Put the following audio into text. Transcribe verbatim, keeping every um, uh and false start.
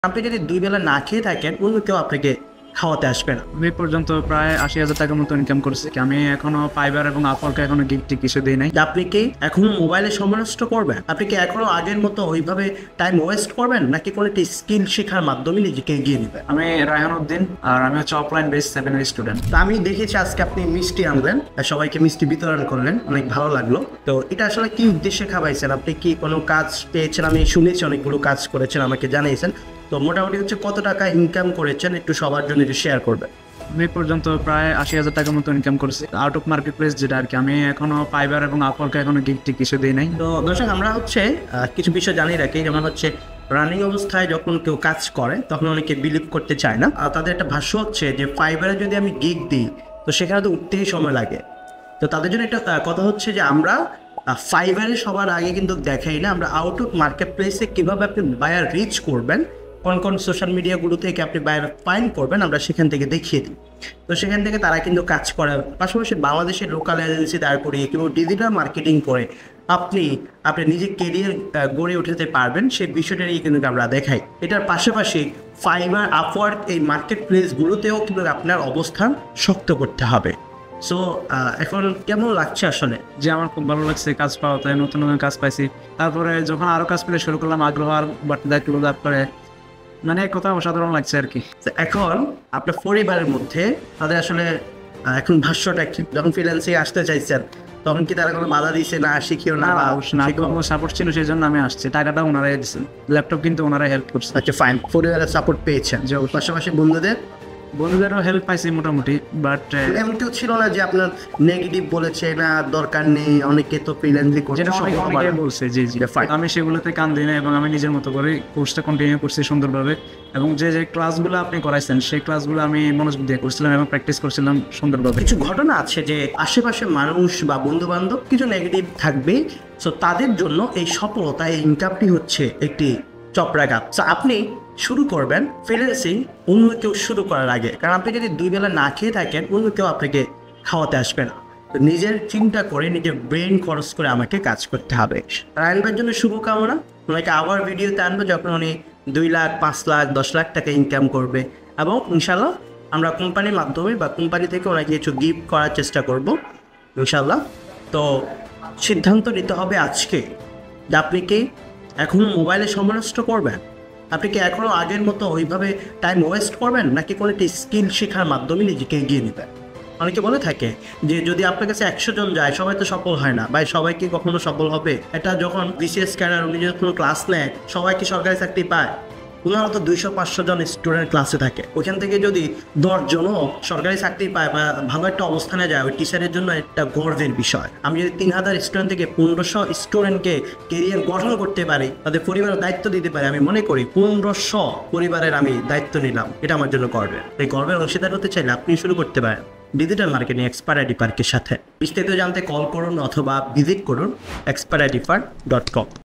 আপনি যদি দুই বেলা না খেয়ে থাকেন অন্য কেউ আপনাকে খাওয়াতে আসবে না। আমি পর্যন্ত প্রায় আশি হাজার টাকার মতো ইনকাম করছি। আমি এখনো ফাইবার এবং আপওয়ার্কে এখনো গিফট কিছু দিই নাই। আপনি কি এখনো মোবাইলে সময় নষ্ট করবেন? আপনি কি এখনো আগের মতো ওইভাবে টাইম ওয়েস্ট করবেন, নাকি কোনো একটা স্কিল শেখার মাধ্যমে নিজেকে এগিয়ে নেবেন? আমি রায়হান উদ্দিন, আর আমি হচ্ছে অফলাইন বেস সেভেন এর স্টুডেন্ট। তো আমি দেখেছি আজকে আপনি মিষ্টি আনলেন, আর সবাইকে মিষ্টি বিতরণ করলেন, অনেক ভালো লাগলো। তো এটা আসলে কি উদ্দেশ্যে খাওয়াইছেন? আপনি কি কোনো কাজ পেয়েছেন? আমি শুনেছি অনেকগুলো কাজ করেছেন, আমাকে জানিয়েছেন। তো মোটামুটি হচ্ছে কত টাকা ইনকাম করেছেন একটু সবার জন্য একটু শেয়ার করবেন। আমি পর্যন্ত প্রায় আশি হাজার টাকার মতো ইনকাম করছি আউট অফ মার্কেট প্লেস, যেটা আর কি। আমি এখনো ফাইবার এবং আপওয়ার্কে এখনো গিফট কিছু দিই নাই। তো দর্শক, আমরা হচ্ছে আহ, কিছু বিষয় জানিয়ে রাখি, যেমন হচ্ছে রানিং অবস্থায় যখন কেউ কাজ করে তখন অনেকে বিলিভ করতে চায় না। আর তাদের একটা ভাষ্য হচ্ছে যে ফাইবারে যদি আমি গিগ দিই তো সেখানে তো উঠতেই সময় লাগে। তো তাদের জন্য একটা আহ, কথা হচ্ছে যে আমরা ফাইবারে সবার আগে কিন্তু দেখাই না, আমরা আউট অফ মার্কেট প্লেসে কীভাবে আপনি বায়ার রিচ করবেন, কোন কোন সোশ্যাল মিডিয়াগুলো থেকে আপনি বায়ার ফাইন্ড করবেন, আমরা সেখান থেকে দেখিয়ে দিই। তো সেখান থেকে তারা কিন্তু কাজ করে, পাশাপাশি বাংলাদেশের লোকাল এজেন্সি দাঁড় করিয়ে কিংবা ডিজিটাল মার্কেটিং করে আপনি আপনি নিজের কেরিয়ার গড়ে উঠাতে পারবেন, সেই বিষয়টাই কিন্তু আমরা দেখাই। এটার পাশাপাশি ফাইবার, আপওয়ার্ক এই মার্কেট প্লেসগুলোতেও কিন্তু আপনার অবস্থান শক্ত করতে হবে। সো এখন কেমন লাগছে আসলে? যে আমার খুব ভালো লাগছে কাজ পাওয়াতে, নতুন নতুন কাজ পাইছি। তারপরে যখন আরো কাজ পেলে শুরু করলাম, আগ্রহ আর বাড়তে দায়িত্ব তারপরে মানে এক কথা অসাধারণ লাগছে আর কি। এখন আপনার পরিবারের মধ্যে তাদের আসলে আহ, এখন ভাষ্যটা কি, যখন ফ্রিল্যান্সিং আসতে চাইছেন তখন কি তারা কোনো বাধা দিয়েছে না শিখিও না? না, অবশ্যই না, কোনো সাপোর্ট ছিল, সেই জন্য আমি আসছি। টাকাটা ওনারাই দিচ্ছেন, ল্যাপটপ কিন্তু ওনারাই হেল্প করছে। আচ্ছা, ফাইন। পরিবারের সাপোর্ট পেয়েছেন, যে পাশাপাশি বন্ধুদের বন্ধুদেরও হেল্প পাইছি মোটামুটি। বাট এমন কেউ ছিল না যে আপনার নেগেটিভ বলেছে না দরকার নেই, অনেকে তো ফ্রিল্যান্সিং করছে, যেটা অনেক অনেকে বলছে। জি জি, আমি সেগুলোতে কান দিই না এবং আমি নিজের মতো করে কোর্সটা কন্টিনিউ করছি সুন্দরভাবে। এবং যে যে ক্লাসগুলো আপনি করাইছেন সেই ক্লাসগুলো আমি মনোযোগ দিয়ে করছিলাম এবং প্র্যাকটিস করছিলাম সুন্দরভাবে। কিছু ঘটনা আছে যে আশেপাশে মানুষ বা বন্ধু বান্ধব কিছু নেগেটিভ থাকবে, সো তাদের জন্য এই সফলতা, এই ইনকামটি হচ্ছে একটি চপরাঘাত। সো আপনি শুরু করবেন ফ্রিল্যান্সিং অন্য কেউ শুরু করার আগে, কারণ আপনি যদি দুই বেলা না খেয়ে থাকেন অন্য কেউ আপনাকে খাওয়াতে আসবে না। তো নিজের চিন্তা করে, নিজের ব্রেন খরচ করে আমাকে কাজ করতে হবে। রায়নবার জন্য শুভকামনা। ওনাকে আবার ভিডিওতে আনবো যখন উনি দুই লাখ পাঁচ লাখ দশ লাখ টাকা ইনকাম করবে, এবং ইনশাল্লাহ আমরা কোম্পানির মাধ্যমে বা কোম্পানি থেকে ওনাকে কিছু গিফট করার চেষ্টা করব ইনশাল্লাহ। তো সিদ্ধান্ত নিতে হবে আজকে যে আপনি কি এখনও মোবাইলে সময় নষ্ট করবেন, আপনি কি এখনও আগের মতো ওইভাবে টাইম ওয়েস্ট করবেন, নাকি কোনো একটি স্কিল শেখার মাধ্যমে নিজেকে এগিয়ে নেবেন। অনেকে বলে থাকে যে যদি আপনার কাছে একশো জন যায় সবাই তো সফল হয় না ভাই, সবাই কি কখনো সফল হবে? এটা যখন বিসিএস ক্যাডার উনি যখন ক্লাস নেয়, সবাই কি সরকারি চাকরি পায়? ওনারা তো দুইশো পাঁচশো জন স্টুডেন্ট ক্লাসে থাকে, ওইখান থেকে যদি দশজনও সরকারি চাকরি পায় বা ভালো একটা অবস্থানে যায়, ওই টিচারের জন্য একটা গর্বের বিষয়। আমি যদি তিন হাজার স্টুডেন্ট থেকে পনেরোশো স্টুডেন্টকে কেরিয়ার গঠন করতে পারি, তাদের পরিবারের দায়িত্ব দিতে পারি, আমি মনে করি পনেরোশো পরিবারের আমি দায়িত্ব নিলাম, এটা আমার জন্য গর্বের। এই গর্বের অংশীদার হতে চাইলে আপনি শুরু করতে পারেন ডিজিটাল মার্কেটিং এক্সপার্ট আইডি পার্কের সাথে। বিস্তারিত জানতে কল করুন অথবা ভিজিট করুন এক্সপার্ট আইডি পার্ক ডট কম।